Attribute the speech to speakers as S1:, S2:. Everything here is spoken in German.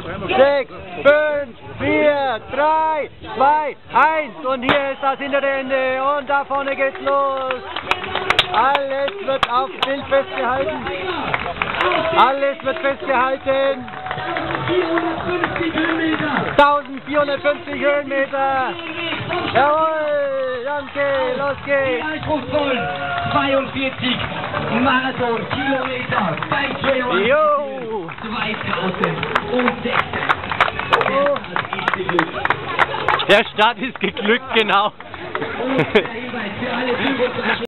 S1: 6, 5, 4, 3, 2, 1 und hier ist das hintere Ende und da vorne geht's los. Alles wird auf Bild festgehalten. Alles wird festgehalten. 1450 Höhenmeter. Jawohl, danke, los geht's.
S2: Eindrucksvoll, 42 Marathon-Kilometer bei Trailrun.
S1: Jo.
S2: 2016.
S1: Oh. Der Start ist geglückt, genau.
S2: Und der Hinweis für alle